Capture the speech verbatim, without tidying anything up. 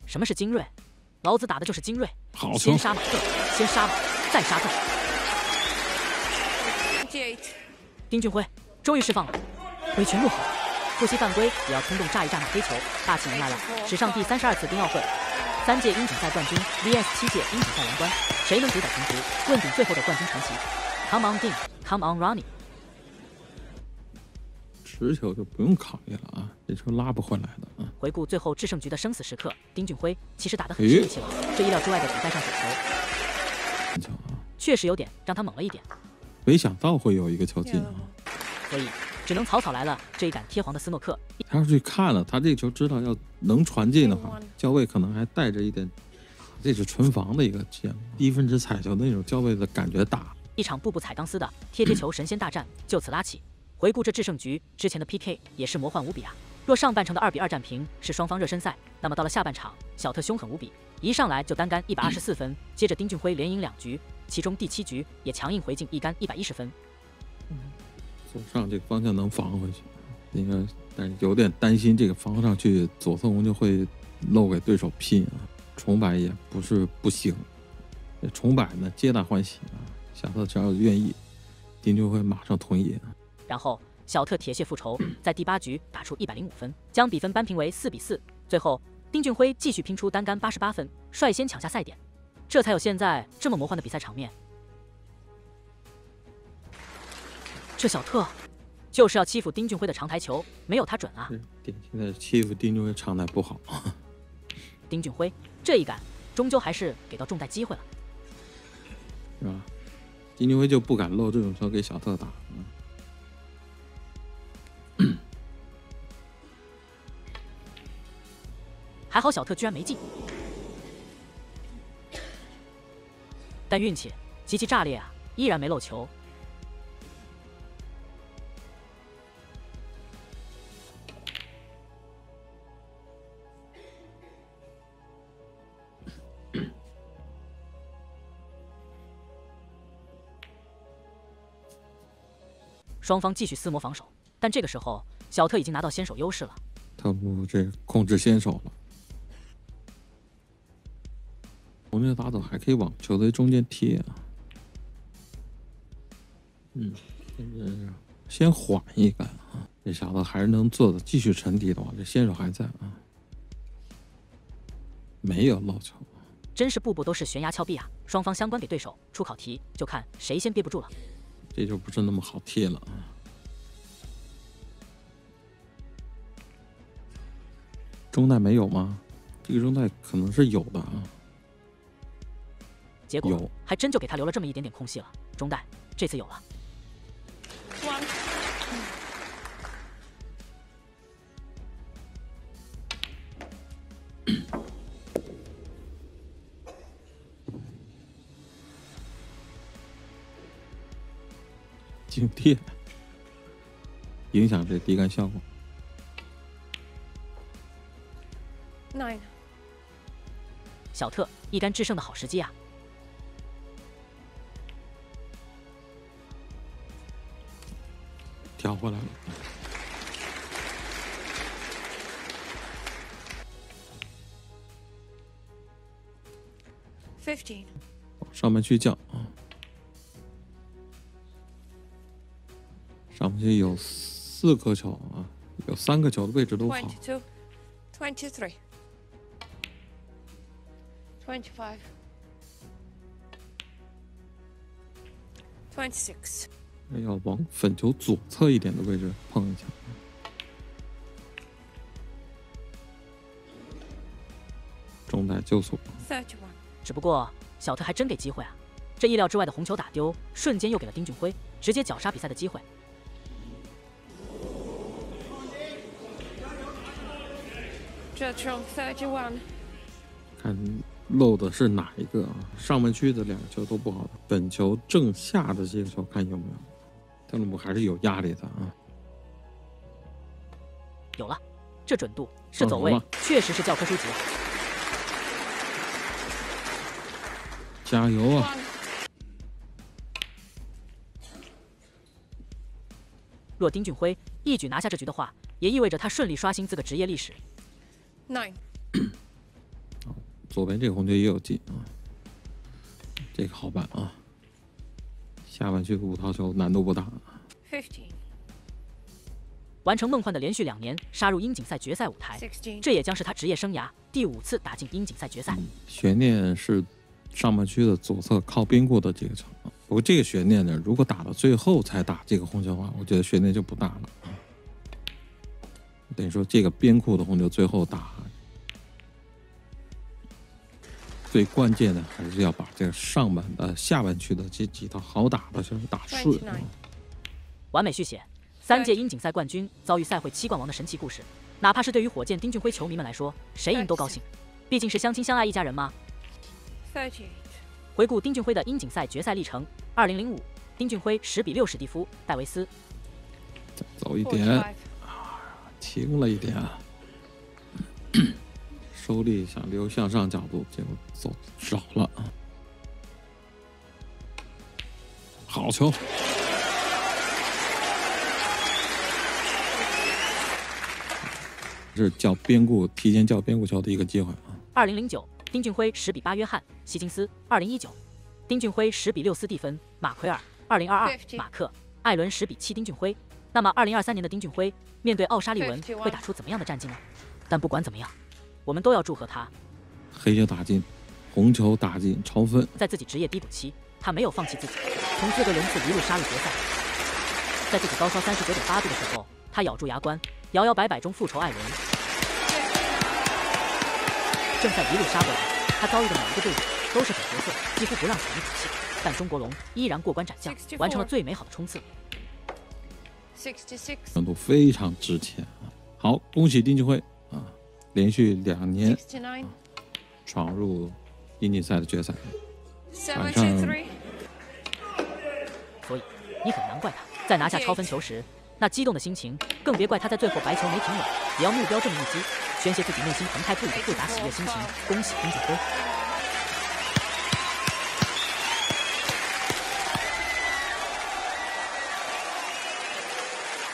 什么是精锐？老子打的就是精锐。 好球！ 先杀马特，先杀马，再杀特。丁俊晖终于释放了，挥拳入喉。不惜犯规也要冲动炸一炸那黑球，大气迎来了史上第三十二次丁奥会，三届英锦赛冠军 V S 七届英锦赛王冠，谁能主宰全局，问鼎最后的冠军传奇 ？Come on, Ding! Come on, Ronnie! 持球就不用考虑了啊，这球拉不回来的啊。 回顾最后制胜局的生死时刻，丁俊晖其实打得很士气了，这意料之外的补带上手球，确实有点让他猛了一点。 没想到会有一个球进啊， 所以只能草草来了这一杆贴黄的斯诺克。 他要去看了，他这个球知道要能传进的话，焦位可能还带着一点，这是纯防的一个项目，低分值踩球的那种焦位的感觉大。 一场步步踩钢丝的贴贴球神仙大战就此拉起。回顾这制胜局之前的 P K 也是魔幻无比啊！若上半程的二比二战平是双方热身赛，那么到了下半场，小特凶狠无比，一上来就单杆一百二十四分，接着丁俊晖连赢两局，其中第七局也强硬回敬一杆一百一十分。 左上这个方向能防回去，应该，但是有点担心这个防上去，左侧红就会漏给对手拼啊。重摆也不是不行，重摆呢皆大欢喜啊，小特只要愿意，丁俊晖马上同意。 然后小特铁血复仇，在第八局打出一百零五分，将比分扳平为四比四。最后丁俊晖继续拼出单杆八十八分，率先抢下赛点，这才有现在这么魔幻的比赛场面。这小特就是要欺负丁俊晖的长台球，没有他准啊！ 典型的欺负丁俊晖长台不好。 丁俊晖这一杆终究还是给到重带机会了， 是吧？丁俊晖就不敢漏这种球给小特打。嗯还好小特居然没进，但运气极其炸裂啊，依然没漏球。双方继续撕磨防守，但这个时候小特已经拿到先手优势了。 特鲁这控制先手了。红球打走还可以往球队中间贴啊，嗯，先缓一杆啊，这小子还是能做的，继续沉底的话，这先手还在啊，没有漏球， 真是步步都是悬崖峭壁啊！双方相关给对手出考题，就看谁先憋不住了。 这就不是那么好贴了啊。中带没有吗？这个中带可能是有的啊。 结果还真就给他留了这么一点点空隙了。中带这次有了。 静贴，影响这低杆效果。 Nine。小特一杆制胜的好时机啊！ 调回来了。 Fifteen。 上面去降啊，上面去有四颗球啊，有三个球的位置都好。 Twenty-two, twenty-three, twenty-five, twenty-six。 要往粉球左侧一点的位置碰一下。中带救速。 Thirty-one。 只不过小特还真给机会啊！这意料之外的红球打丢，瞬间又给了丁俊晖直接绞杀比赛的机会。 Thirty-one。 看漏的是哪一个啊？上半区的两个球都不好的，本球正下的这个球看有没有？特鲁姆还是有压力的啊。 有了，这准度，这走位，确实是教科书级。 加油啊！ 若丁俊晖一举拿下这局的话，也意味着他顺利刷新资格职业历史。 Nine。 左边这个红球也有进啊，这个好办啊。下半区五套球难度不大。 fifteen, 完成梦幻的连续两年杀入英锦赛决赛舞台， sixteen, 这也将是他职业生涯第五次打进英锦赛决赛。 嗯、悬念是上半区的左侧靠边库的这个球，不过这个悬念呢，如果打到最后才打这个红球的话，我觉得悬念就不大了啊。等于说这个边库的红球最后打，最关键的还是要把这个上半的下半区的这几套好打的球打顺。 完美续写，三届英锦赛冠军遭遇赛会七冠王的神奇故事，哪怕是对于火箭丁俊晖球迷们来说，谁赢都高兴，毕竟是相亲相爱一家人嘛。 thirty-eight, 回顾丁俊晖的英锦赛决赛历程，二零零五，丁俊晖十比六史蒂夫戴维斯。 再走一点， forty-five, 轻了一点，收力想留向上角度，结果走少了啊。好球！是叫边库提前叫边库球的一个机会啊。 二零零九，丁俊晖十比八约翰希金斯。二零一九，丁俊晖十比六斯蒂芬马奎尔。二零二二，马克艾伦十比七丁俊晖。那么二零二三年的丁俊晖面对奥沙利文会打出怎么样的战绩呢？但不管怎么样，我们都要祝贺他。 黑球打进，红球打进，超分。 在自己职业低谷期，他没有放弃自己，从资格轮次一路杀入决赛。在自己高烧三十九点八度的时候，他咬住牙关，摇摇摆摆中复仇艾伦。正在一路杀过来，他遭遇的每一个对手都是狠角色，几乎不让场一口气。但中国龙依然过关斩将，完成了最美好的冲刺。 sixty-six, 程度非常值钱啊！好，恭喜丁俊晖啊，连续两年 sixty-nine, 闯入英锦赛的决赛。 seventy-three, 所以你很难怪他在拿下超分球时那激动的心情，更别怪他在最后白球没停稳，也要目标这么一击，宣泄自己内心澎湃不已的复杂喜悦心情。恭喜丁俊晖！